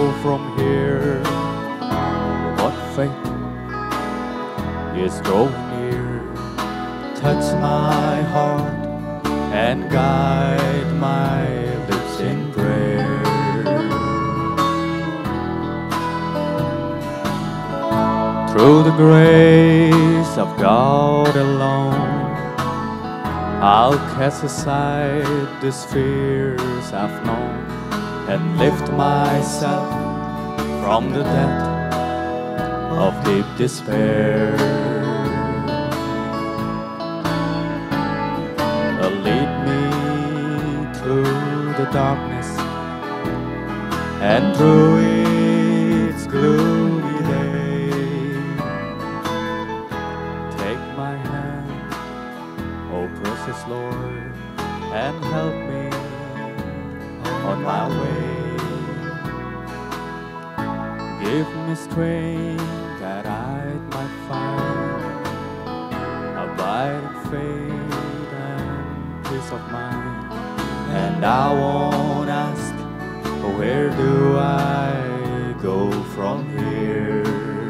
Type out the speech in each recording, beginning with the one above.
from here. What fate is drawing near? Touch my heart and guide my lips in prayer. Through the grace of God alone, I'll cast aside these fears I've known and lift myself from the depth of deep despair. Lead me through the darkness and through its gloomy day. Take my hand, oh precious Lord, and help me on my way. Give me strength that I might find abiding faith and peace of mind. And I won't ask, where do I go from here?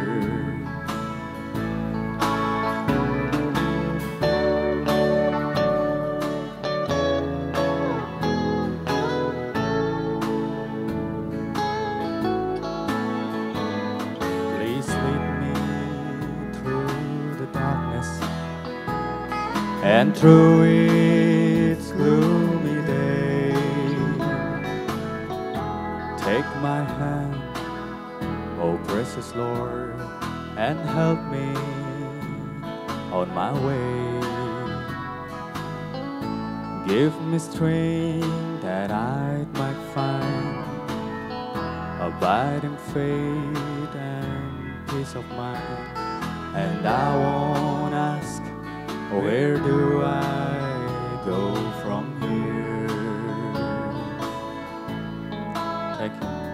And through its gloomy day, take my hand, oh precious Lord, and help me on my way. Give me strength that I might find abiding faith and peace of mind. And I won't ask, where do I go from here? Thank you.